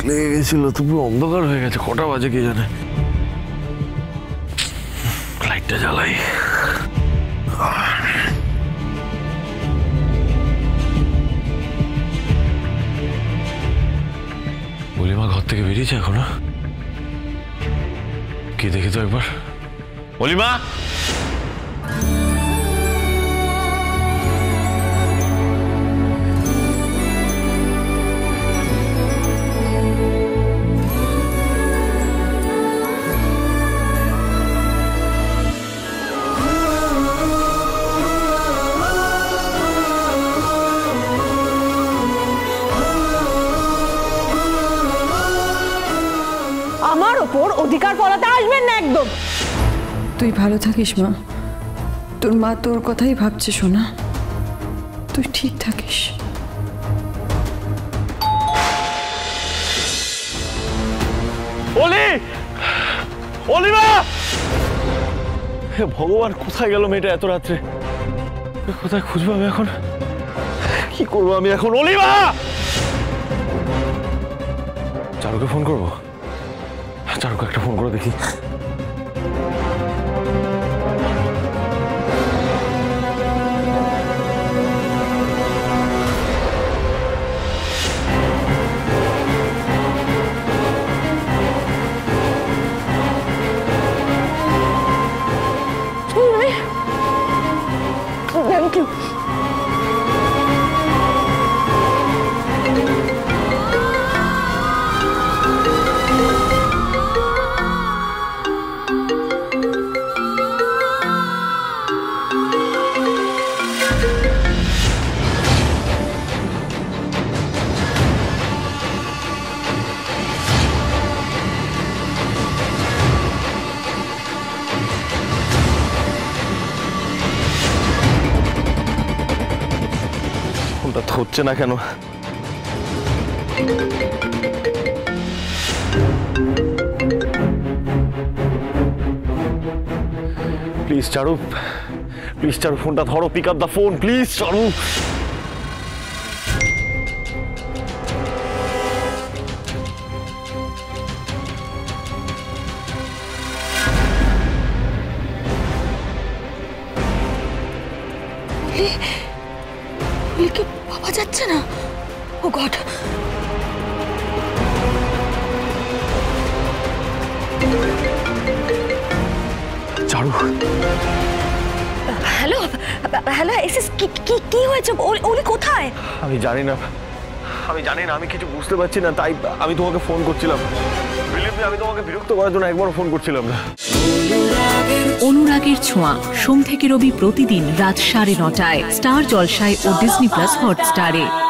লেগে গেছিল, তবু অন্ধকার হয়ে গেছে। কটা বাজে কে জানে। লাইটটা জ্বালাই। অলিমা ঘর থেকে বেরিয়েছে এখনো? কে দেখে তো একবার। অলিমা! আমার ওপর অধিকার ফলাতে আসবেন না একদম। তুই ভালো থাকিস মা, তোর মা তোর কথাই ভাবছে সোনা, তুই ঠিক থাকিস। অলি! অলিমা! হে ভগবান, কোথায় গেল মেয়েটা এত রাত্রে? কোথায় খুঁজবো আমি এখন? কি করবো আমি এখন? অলিমা! চারুকে ফোন করবো। চারুকে একটা ফোন করে দেখি। Thank you. ফোনটা হচ্ছে না কেন? প্লিজ চারু, প্লিজ চারু, ফোনটা ধরো। Pick up the phone please Charu. কি পাওয়া যাচ্ছে না? Oh God! Charu! Hello hello, কি হয়েছে? ওলি কোথায়? আমি জানি না, আমি কিছু বুঝতে পারছি না, তাই আমি তোমাকে ফোন করছিলাম। আমি তোমাকে বিরক্ত করার জন্য একবারও ফোন করছিলাম না। অনুরাগের ছোঁয়া, সোম থেকে রবি প্রতিদিন রাত 9:30টায় স্টার জলসায় ও ডিজনি প্লাস হটস্টারে।